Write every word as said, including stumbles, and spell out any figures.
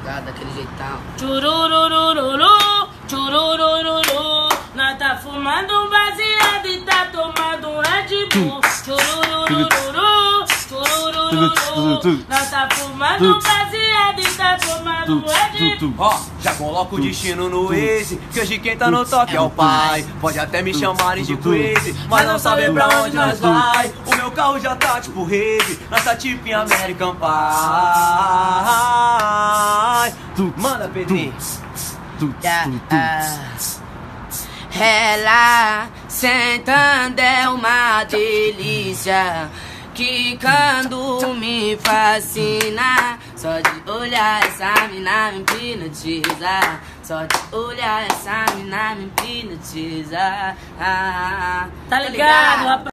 ligado? Daquele jeitão. Tchurururururu, tchururururu. Nós tá fumando um baseado e tá tomando um Red Bull. Tchururururu, tchururururu. Nós tá fumando um baseado e tá tomando um Red Bull. Ó, já coloca o destino no Waze, que hoje quem tá no toque é o pai. Pode até me chamarem de crazy, mas não sabe pra onde nós vai. O meu carro já tá tipo rave, nós tá tipo em American Pie. Manda, Pedrinho. Yeah, ah. Ela sentando é uma delícia, quicando me fascina. Só de olhar essa mina me hipnotiza. Só de olhar essa mina me hipnotiza. Ah, Tá ligado, rapaz?